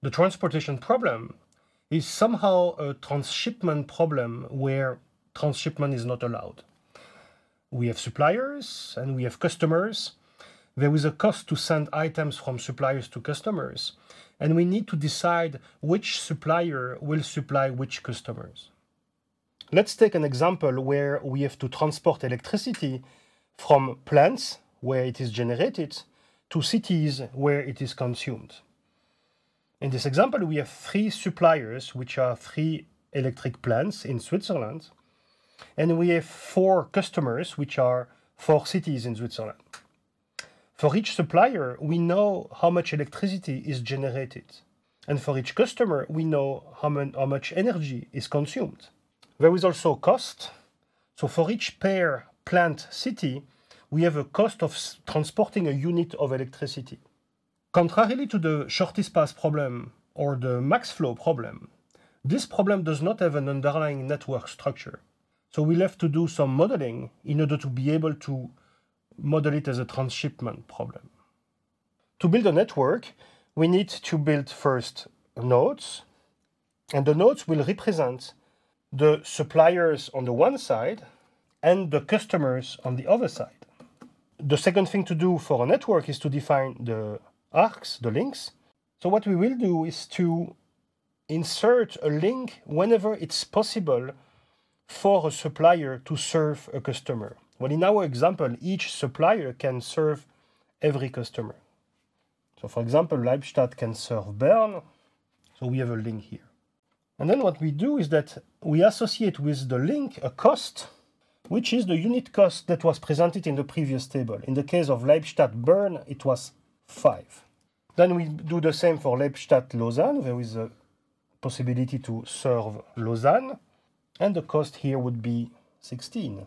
The transportation problem is somehow a transshipment problem where transshipment is not allowed. We have suppliers and we have customers. There is a cost to send items from suppliers to customers, and we need to decide which supplier will supply which customers. Let's take an example where we have to transport electricity from plants where it is generated to cities where it is consumed. In this example, we have 3 suppliers, which are 3 electric plants in Switzerland, and we have 4 customers, which are 4 cities in Switzerland. For each supplier, we know how much electricity is generated, and for each customer, we know how much energy is consumed. There is also cost. So for each pair plant city, we have a cost of transporting a unit of electricity. Contrarily to the shortest path problem or the max flow problem, this problem does not have an underlying network structure. So we'll have to do some modeling in order to be able to model it as a transshipment problem. To build a network, we need to build first nodes, and the nodes will represent the suppliers on the one side and the customers on the other side. The second thing to do for a network is to define the arcs, the links. So what we will do is to insert a link whenever it's possible for a supplier to serve a customer. Well, in our example, each supplier can serve every customer. So for example, Leibstadt can serve Bern. So we have a link here. And then what we do is that we associate with the link a cost, which is the unit cost that was presented in the previous table. In the case of Leibstadt-Bern, it was 5. Then we do the same for Leibstadt-Lausanne. There is a possibility to serve Lausanne, and the cost here would be 16.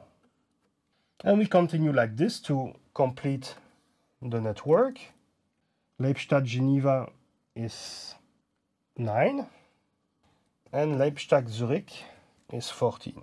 And we continue like this to complete the network. Leibstadt-Geneva is 9, and Leibstadt-Zurich is 14.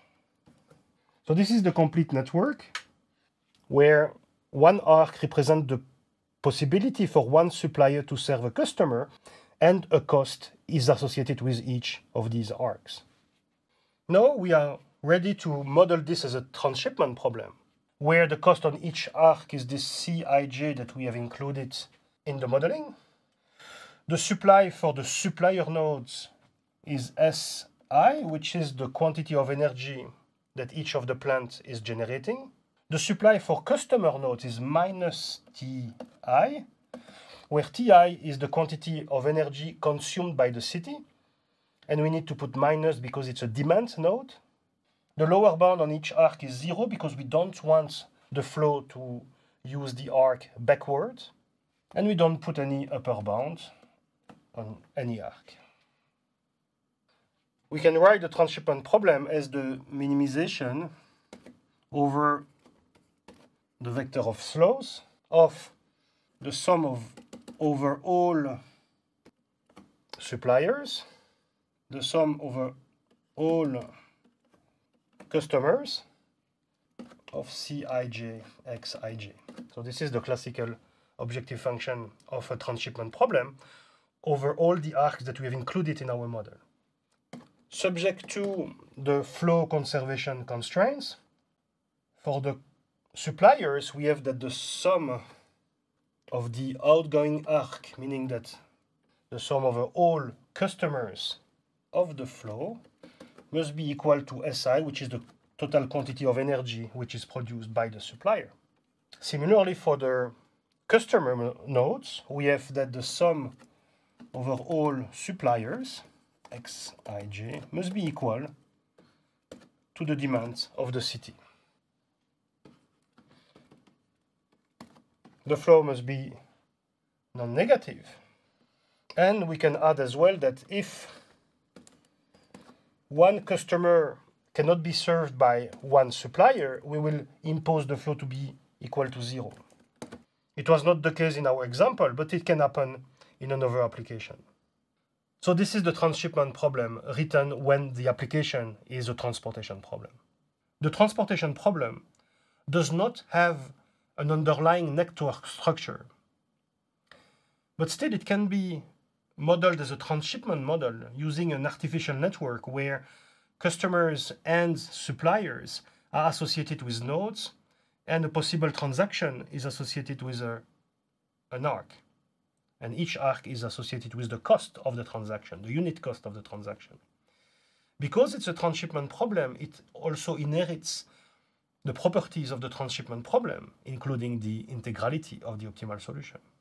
So this is the complete network, where one arc represents the possibility for one supplier to serve a customer, and a cost is associated with each of these arcs. Now we are ready to model this as a transshipment problem, where the cost on each arc is this Cij that we have included in the modeling. The supply for the supplier nodes is Si, which is the quantity of energy that each of the plants is generating. The supply for customer nodes is minus Ti, where Ti is the quantity of energy consumed by the city, and we need to put minus because it's a demand node. The lower bound on each arc is 0 because we don't want the flow to use the arc backwards, and we don't put any upper bound on any arc. We can write the transshipment problem as the minimization over the vector of flows of the sum of over all suppliers, the sum over all customers of Cij xij. So this is the classical objective function of a transshipment problem over all the arcs that we have included in our model. Subject to the flow conservation constraints, for the suppliers, we have that the sum of the outgoing arc, meaning that the sum over all customers of the flow, must be equal to Si, which is the total quantity of energy which is produced by the supplier. Similarly, for the customer nodes, we have that the sum over all suppliers, Xij, must be equal to the demand of the city. The flow must be non-negative. And we can add as well that if one customer cannot be served by one supplier, we will impose the flow to be equal to 0. It was not the case in our example, but it can happen in another application. So this is the transshipment problem written when the application is a transportation problem. The transportation problem does not have an underlying network structure, but still it can be modeled as a transshipment model using an artificial network where customers and suppliers are associated with nodes, and a possible transaction is associated with an arc. And each arc is associated with the cost of the transaction, the unit cost of the transaction. Because it's a transshipment problem, it also inherits the properties of the transshipment problem, including the integrality of the optimal solution.